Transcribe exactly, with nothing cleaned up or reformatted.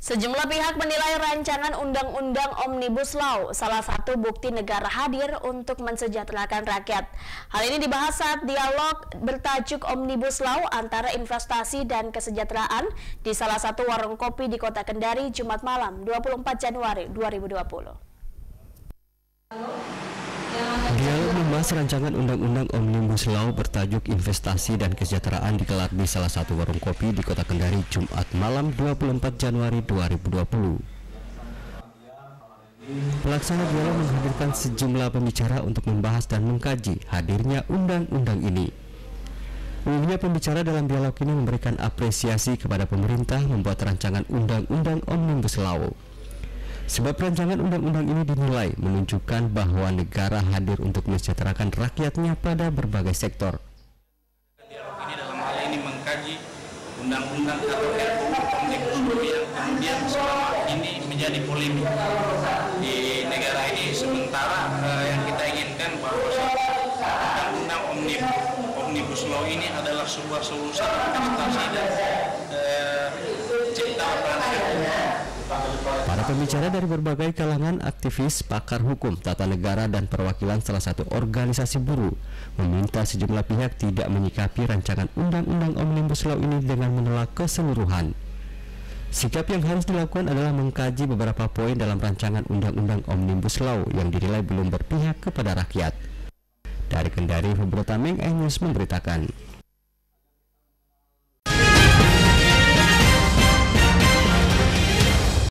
Sejumlah pihak menilai rancangan Undang-Undang Omnibus Law salah satu bukti negara hadir untuk mensejahterakan rakyat. Hal ini dibahas saat dialog bertajuk Omnibus Law antara investasi dan kesejahteraan di salah satu warung kopi di Kota Kendari Jumat malam dua puluh empat Januari dua ribu dua puluh. Dialog membahas rancangan Undang-Undang Omnibus Law bertajuk Investasi dan Kesejahteraan digelar di salah satu warung kopi di Kota Kendari Jumat malam dua puluh empat Januari dua ribu dua puluh. Pelaksana dialog menghadirkan sejumlah pembicara untuk membahas dan mengkaji hadirnya undang-undang ini. Umumnya pembicara dalam dialog ini memberikan apresiasi kepada pemerintah membuat rancangan Undang-Undang Omnibus Law. Sebab rancangan undang-undang ini dinilai menunjukkan bahwa negara hadir untuk mensejahterakan rakyatnya pada berbagai sektor. Dialog ini dalam hal ini mengkaji undang-undang atau R U U Omnibus Law yang kemudian selama ini menjadi polemik di negara ini. Sementara eh, yang kita inginkan bahwa undang-undang Omnibus, Omnibus Law ini adalah sebuah solusi investasi dan eh, cipta lapangan kerja. Para pembicara dari berbagai kalangan, aktivis, pakar hukum, tata negara, dan perwakilan salah satu organisasi buruh meminta sejumlah pihak tidak menyikapi rancangan Undang-Undang Omnibus Law ini dengan menolak keseluruhan. Sikap yang harus dilakukan adalah mengkaji beberapa poin dalam rancangan Undang-Undang Omnibus Law yang dinilai belum berpihak kepada rakyat. Dari Kendari, Hubro Tameng, iNews memberitakan.